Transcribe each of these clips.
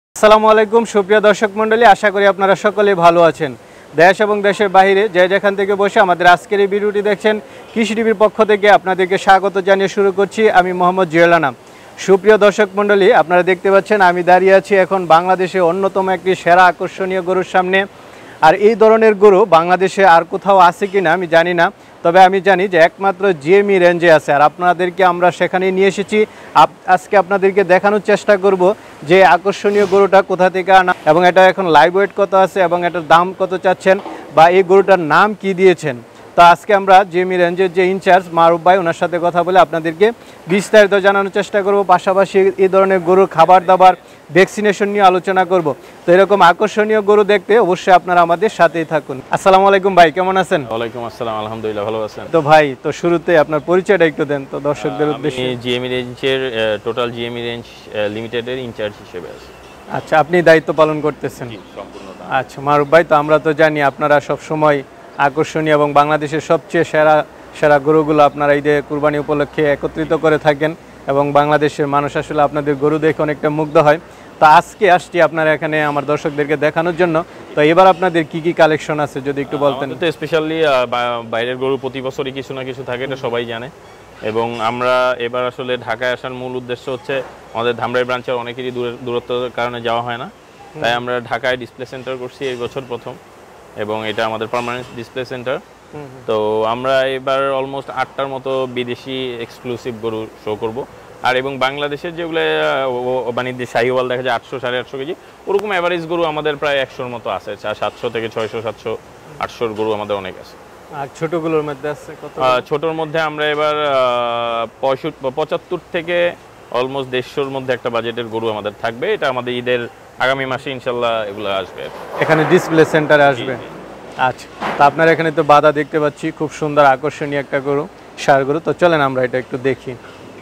আসসালামু আলাইকুম সুপ্রিয় দর্শক মণ্ডলী, আশা করি আপনারা সকলেই ভালো আছেন। দেশ এবং দেশের বাইরে যে যেখান থেকে বসে আমাদের আজকের এই ভিডিওটি দেখছেন, কৃষি টিভির পক্ষ থেকে আপনাদেরকে স্বাগত জানিয়ে শুরু করছি আমি মোহাম্মদ জুয়েল আনাম। সুপ্রিয় দর্শক মণ্ডলী, আপনারা দেখতে পাচ্ছেন আমি দাঁড়িয়ে আছি এখন বাংলাদেশে অন্যতম একটি সেরা আকর্ষণীয় গরুর সামনে। আর এই ধরনের গরু বাংলাদেশে আর কোথাও আছে কি না আমি জানি না, তবে আমি জানি যে একমাত্র জিএমই রেঞ্জে আছে। আর আপনাদেরকে আমরা সেখানে নিয়ে এসেছি। আজকে আপনাদেরকে দেখানোর চেষ্টা করব যে আকর্ষণীয় গরুটা কোথা থেকে আনা এবং এটা এখন লাইভ ওয়েট কত আছে এবং এটার দাম কত চাচ্ছেন বা এই গরুটার নাম কি দিয়েছেন। তো আজকে আমরা জিএমই রেঞ্জের যে ইনচার্জ মারুফ ভাই, ওনার সাথে কথা বলে আপনাদেরকে বিস্তারিত জানানোর চেষ্টা করব। পাশাপাশি এই ধরনের গরুর খাবার দাবার, ভ্যাকসিনেশন নিয়ে আলোচনা করব। তো এরকম আকর্ষণীয় গরু দেখতে অবশ্যই আপনারা আমাদের সাথেই থাকুন। আসসালামু আলাইকুম ভাই, কেমন আছেন? ওয়ালাইকুম আসসালাম, আলহামদুলিল্লাহ ভালো আছেন। তো ভাই, তো শুরুতে আপনার পরিচয়টা একটু দেন তো দর্শকদের উদ্দেশ্যে। আমি জিএমই রেঞ্জের টোটাল জিএমই রেঞ্জ লিমিটেডের ইনচার্জ হিসেবে আছি। আচ্ছা, আপনি দায়িত্ব পালন করতেছেন? সম্পূর্ণ। আচ্ছা মারুফ ভাই, তো আমরা তো জানি আপনারা সব সময় আকর্ষণীয় এবং বাংলাদেশের সবচেয়ে সেরা সেরা গরুগুলো আপনারা ঈদে কুরবানি উপলক্ষে একত্রিত করে থাকেন এবং বাংলাদেশের মানুষ আসলে আপনাদের গরু দেখে অনেকটা মুগ্ধ হয়। তো আজকে আসছি আপনারা এখানে আমার দর্শকদেরকে দেখানোর জন্য। তো এবার আপনাদের কি কি কালেকশন আছে যদি একটু বলতেন। তো স্পেশালি বাইরের গরু প্রতি বছরই কিছু না কিছু থাকে, এটা সবাই জানে। এবং আমরা এবার আসলে ঢাকায় আসার মূল উদ্দেশ্য হচ্ছে আমাদের ধামরাই ব্রাঞ্চের অনেকেরই দূরত্বের কারণে যাওয়া হয় না, তাই আমরা ঢাকায় ডিসপ্লে সেন্টার করছি এই বছর প্রথম, এবং এটা আমাদের পার্মানেন্ট ডিসপ্লে সেন্টার। তো আমরা এবার অলমোস্ট 8টার মতো বিদেশি এক্সক্লুসিভ গরু শো করব। আর এবং বাংলাদেশের যেগুলো মানে শাহিওয়াল দেখা যায় 800 850 কেজি, ওরকম অ্যাভারেজ গরু আমাদের প্রায় 100-র মতো আছে। 700 থেকে 600, 700, 800 গরু আমাদের অনেক আছে। আর ছোটগুলোর মধ্যে আছে কত? ছোটর মধ্যে আমরা এবার 75 থেকে অলমোস্ট 150-র মধ্যে একটা বাজেটের গরু আমাদের থাকবে। এটা আমাদের ঈদের আগামী মাসে ইনশাল্লাহ এগুলো আসবে, এখানে ডিসপ্লে সেন্টারে আসবে। আচ্ছা, তো আপনার এখানে তো বাদা দেখতে পাচ্ছি, খুব সুন্দর আকর্ষণীয় একটা গরু, ষাঁড় গরু। তো চলেন আমরা এটা একটু দেখি।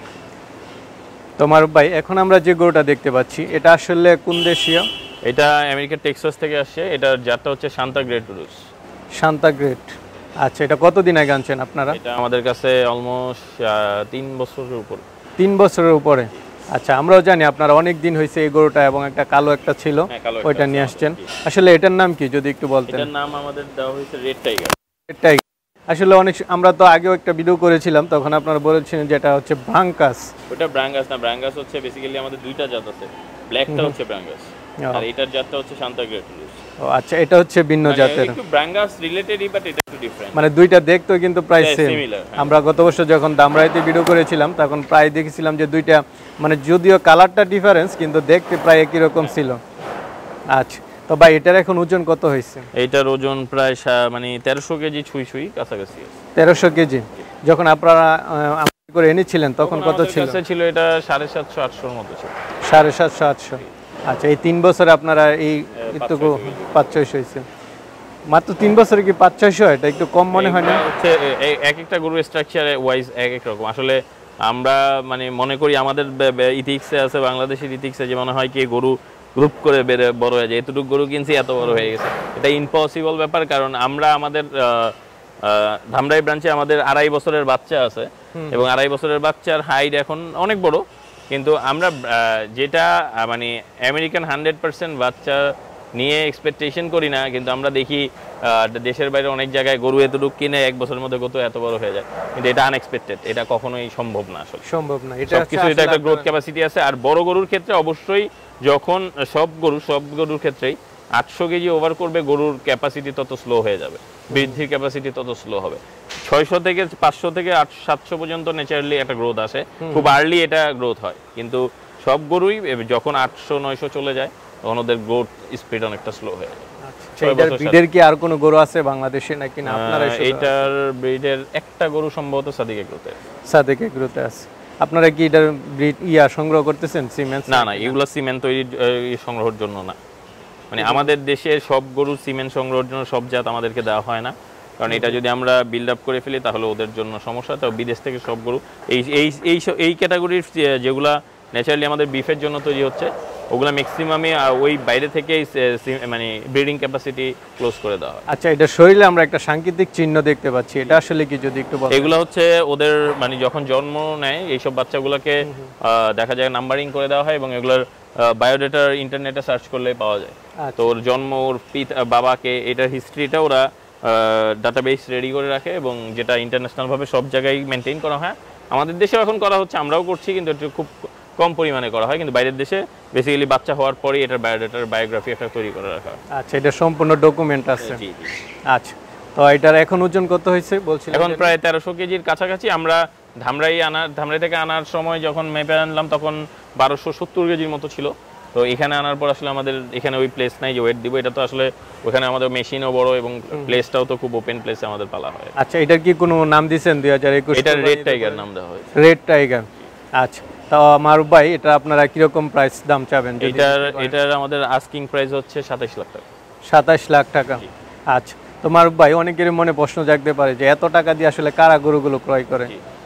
তো মারুফ ভাই, এখন আমরা যে গরুটা দেখতে পাচ্ছি এটা আসলে কোন দেশীয়? এটা আমেরিকার টেক্সাস থেকে আসছে। এটার জাতটা হচ্ছে শান্তা গ্রেট রুস। শান্তা গ্রেট। আচ্ছা, এটা কতদিন আগে আনছেন আপনারা? এটা আমাদের কাছে অলমোস্ট 3 বছরের উপর। 3 বছরের উপরে। আচ্ছা, আমরাও জানি আপনারা অনেক দিন হয়েছে এই গরুটা, এবং একটা কালো একটা ছিল ওইটা নিয়ে আসছেন। আসলে এটার নাম কি যদি একটু বলতেন? এটার নাম আমাদের দেওয়া হয়েছে রেড টাইগার। Red tiger. আসলে আমরা তো আগেও একটা ভিডিও করেছিলাম, তখন আপনারা বলেছিলেন যেটা হচ্ছে ব্রাঙ্কাস। ওটা ব্রাঙ্গাস না, ব্রাঙ্গাস হচ্ছে বেসিক্যালি আমাদের দুইটা জাত আছে। ব্ল্যাকটা হচ্ছে ব্রাঙ্গাস আর এটার জাতটা হচ্ছে শান্তা গ্রেট রুস। ও আচ্ছা, এটা হচ্ছে ভিন্ন জাতের, একটু ব্রাঙ্গাস রিলেটেডই, বাট এটা একটু ডিফারেন্ট। মানে দুইটা দেখতেও কিন্তু প্রায় সেম। সিমিলার। আমরা গত বছর যখন দামরাইতে ভিডিও করেছিলাম তখন প্রায় দেখেছিলাম যে দুইটা, মানে যদিও কালারটা ডিফারেন্স কিন্তু দেখতে প্রায় একই রকম ছিল। আচ্ছা, তো ভাই এটার এখন ওজন কত হয়েছে? এইটার ওজন প্রায় মানে 1300 কেজি ছুঁই কাছাকাছি। 1300 কেজি। যখন আপনারা করে এনেছিলেন তখন কত ছিল? ছিল এটা 750-800-র মতো ছিল। 750-800। আচ্ছা, এই 3 বছরে আপনারা এই একটু 500 হয়েছে। মাত্র 3 বছরে কি 500 হয়? এটা একটু কম মনে হয় না? হচ্ছে এক একটা গরুর স্ট্রাকচার ওয়াইজ এক এক রকম। আসলে আমরা মানে মনে করি আমাদের ইথিক্সে আছে, বাংলাদেশের ইথিক্সে যে মনে হয় কি গরু গ্রুপ করে বড় হয়ে যায়, এতটুকু গরু কিনছি এত বড় হয়ে গেছে। এটা ইম্পসিবল ব্যাপার, কারণ আমরা আমাদের ধামরাই ব্রাঞ্চে আমাদের 2.5 বছরের বাচ্চা আছে, এবং 2.5 বছরের বাচ্চার হাইট এখন অনেক বড়। কিন্তু আমরা যেটা মানে আমেরিকান 100% বাচ্চা নিয়ে এক্সপেকটেশন করি না, কিন্তু আমরা দেখি দেশের বাইরে অনেক জায়গায় গরু এতটুকু কিনে 1 বছরের মধ্যে কত এত বড় হয়ে যায়। কিন্তু এটা আনএক্সপেক্টেড, এটা কখনোই সম্ভব না। আসলে সম্ভব না, এটা কিছু, এটা একটা গ্রোথ ক্যাপাসিটি আছে। আর বড় গরুর ক্ষেত্রে অবশ্যই যখন সব গরুর ক্ষেত্রেই 800 কেজি ওভার করবে, গরুর ক্যাপাসিটি তত স্লো হয়ে যাবে, বৃদ্ধির ক্যাপাসিটি তত স্লো হবে। 600 থেকে 500 থেকে 700 পর্যন্ত ন্যাচারালি একটা গ্রোথ আসে, খুব আর্লি এটা গ্রোথ হয়। কিন্তু সব গরুই যখন 800-900 চলে যায় তখন ওদের গ্রোথ স্পিড অনেকটা স্লো হয়ে যায়। এইটার ব্রিডের কি আর কোনো গরু আছে বাংলাদেশে নাকি না আপনারা? এইটার ব্রিডের একটা গরু সম্ভবত সাদিক এগ্রোতে। সাদিক এগ্রোতে আছে। আপনারা কি এটার ব্রিড সংগ্রহ করতেছেন সিমেন্ট? না, এগুলো সিমেন্ট তৈরি সংগ্রহের জন্য না। মানে আমাদের দেশে সব গরু সিমেন্ট সংগ্রহের জন্য সব জাত আমাদেরকে দেওয়া হয় না, কারণ এটা যদি আমরা বিল্ড আপ করে ফেলি তাহলে ওদের জন্য সমস্যা। তো বিদেশ থেকে সব গরু এই ক্যাটাগরির যেগুলা ন্যাচারালি আমাদের বিফের জন্য তৈরি হচ্ছে, ওগুলা ম্যাক্সিমামে ওই বাইরে থেকে মানে ব্রিডিং ক্যাপাসিটি ক্লোজ করে দেওয়া হয়। আচ্ছা, এটা শরীরে আমরা একটা সাংকেতিক চিহ্ন দেখতে পাচ্ছি, এটা আসলে কি যদি একটু বলেন? এগুলো হচ্ছে ওদের মানে যখন জন্ম নেয় এইসব বাচ্চাগুলোকে দেখা যায় নাম্বারিং করে দেওয়া হয়, এবং এগুলোর বায়োডাটা ইন্টারনেটে সার্চ করলে পাওয়া যায়। আচ্ছা। তো ওর জন্ম, ওর বাবাকে, এটার হিস্ট্রিটা ওরা ডাটাবেস রেডি করে রাখে এবং যেটা ইন্টারন্যাশনালভাবে সব জায়গায় মেনটেন করা হয়। আমাদের দেশেও এখন করা হচ্ছে, আমরাও করছি, কিন্তু একটু খুব কম পরিমাণে করা হয়। কিন্তু বাইরের দেশে বেসিক্যালি বাচ্চা হওয়ার পরেই এটার বায়োগ্রাফি একটা তৈরি করে রাখা হয়। আচ্ছা, এটা সম্পূর্ণ ডকুমেন্ট আছে। জি জি। আচ্ছা, তো এটার এখন ওজন কত হয়েছে বলছিলেন? এখন প্রায় 1300 কেজির কাছাকাছি। আমরা ধামরাই থেকে আনার সময় যখন মেপে আনলাম তখন 1270 কেজির মতো ছিল। তো এখানে আনার পর আসলে আমাদের এখানে ওই প্লেস নাই যে ওয়েট দিব। এটা তো আসলে ওখানে আমাদের মেশিনও বড় এবং প্লেসটাও তো খুব ওপেন প্লেসে আমাদের পালা হয়। আচ্ছা, এটার কি কোনো নাম দিয়েছেন 2021? এটা রেড টাইগার নাম দেওয়া হয়েছে। Red tiger. আচ্ছা, তো মারুফ ভাই, এটা আপনারা কিরকম প্রাইস দাম চাবেন? এটার আমাদের আস্কিং প্রাইস হচ্ছে 27 লাখ টাকা। 27 লাখ টাকা। আচ্ছা, তো মারুফ ভাই, অনেকেরই মনে প্রশ্ন জাগতে পারে যে এত টাকা দিয়ে আসলে কারা গরুগুলো ক্রয় করে?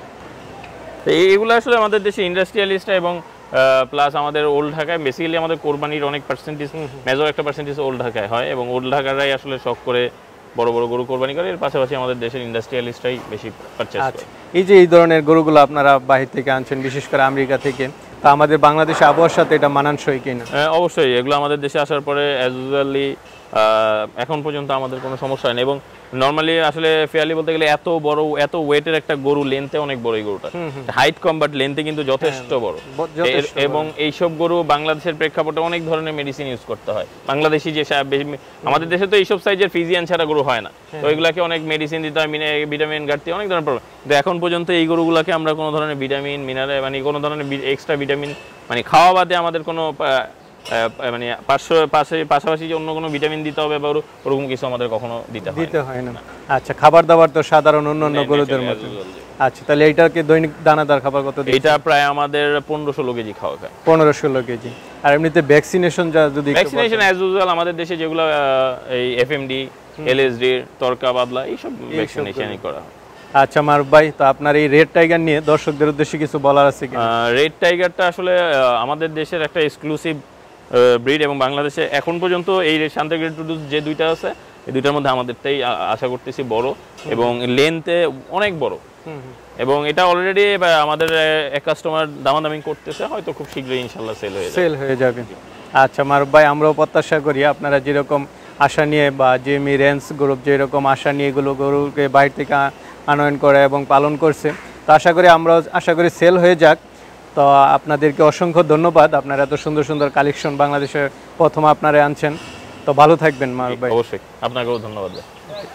এইগুলো আসলে আমাদের দেশে ইন্ডাস্ট্রিয়ালিস্টরা এবং প্লাস আমাদের ওল্ড ঢাকায় বেসিক্যালি আমাদের কোরবানির অনেক পার্সেন্টেজ, মেজর একটা পার্সেন্টেজ ওল্ড ঢাকায় হয় এবং ওল্ড ঢাকারাই আসলে শখ করে বড় বড় গরু কোরবানি করে। এর পাশাপাশি আমাদের দেশের ইন্ডাস্ট্রিয়ালিস্টরাই বেশি পারচেজ করে। এই যে এই ধরনের গরুগুলো আপনারা বাহির থেকে আনছেন, বিশেষ করে আমেরিকা থেকে, তা আমাদের বাংলাদেশে আবহাওয়ার সাথে এটা মানানসই কিনা? অবশ্যই, এগুলো আমাদের দেশে আসার পরে অ্যাজ ইউজুয়ালি এখন পর্যন্ত আমাদের কোনো সমস্যা হয়নি। এবং নর্মালি আসলে ফেয়ারলি বলতে গেলে এত ওয়েটের একটা গরু, লেন্থে অনেক বড় এই গরুটা, হাইট কম বাট লেন্থে কিন্তু যথেষ্ট বড়। এবং এইসব গরু বাংলাদেশের প্রেক্ষাপটে অনেক ধরনের মেডিসিন ইউজ করতে হয়। বাংলাদেশি যে আমাদের দেশে তো এইসব সাইজের ফিজিয়ান ছাড়া গরু হয় না, তো এগুলাকে অনেক মেডিসিন দিতে হয়, ভিটামিন ঘাটতি, অনেক ধরনের প্রবলেম। কিন্তু এখন পর্যন্ত এই গরুগুলোকে আমরা কোনো ধরনের ভিটামিন, মিনারেল, মানে কোনো ধরনের এক্সট্রা ভিটামিন মানে খাওয়া বাদে আমাদের কোনো মানে পাশাপাশি যে অন্য কোনো ভিটামিন দিতে হবে বা ওরকম কিছু আমাদের কখনো দিতে হয় না। আচ্ছা, খাবার দাবার তো সাধারণ অন্যান্য গরুদের মতো। আচ্ছা, তাহলে এইটাকে দৈনিক দানাদার খাবার কত দিচ্ছেন? এটা প্রায় আমাদের 15-16 কেজি খাওয়া খায়। 15-16 কেজি। আর এমনিতে ভ্যাকসিনেশন যদি ভ্যাকসিনেশন অ্যাজ ইউজুয়াল আমাদের দেশে যেগুলো এই এফএমডি, এলএসডি, তরকা বাদলা এইসব ভ্যাকসিনেশনই করা হয়। আচ্ছা মারুফ ভাই, তো আপনার এই রেড টাইগার নিয়ে দর্শকদের উদ্দেশ্যে কিছু বলার আছে কি? রেড টাইগারটা আসলে আমাদের দেশের একটা এক্সক্লুসিভ ব্রিড এবং বাংলাদেশে এখন পর্যন্ত এই শান্তিগ্রেড ইন্ট্রোডিউস যে দুইটা আছে, এই দুইটার মধ্যে আমাদেরটাই আশা করতেছি বড় এবং লেন্থে অনেক বড়। এবং এটা অলরেডি আমাদের এক কাস্টমার দামাদামি করতেছে, হয়তো খুব শীঘ্রই ইনশাআল্লাহ সেল হয়ে যাবে। আচ্ছা মারুফ ভাই, আমরাও প্রত্যাশা করি আপনারা যেরকম আশা নিয়ে বা জেমি রেঞ্জ গ্রুপ যেরকম আশা নিয়ে এগুলো গরুকে বাইরে থেকে আনয়ন করে এবং পালন করছে, তো আমরাও আশা করি সেল হয়ে যাক। তো আপনাদেরকে অসংখ্য ধন্যবাদ, আপনারা এত সুন্দর সুন্দর কালেকশন বাংলাদেশে প্রথম আপনারা আনছেন। তো ভালো থাকবেন মারুফ ভাই। অবশ্যই, আপনাকেও ধন্যবাদ।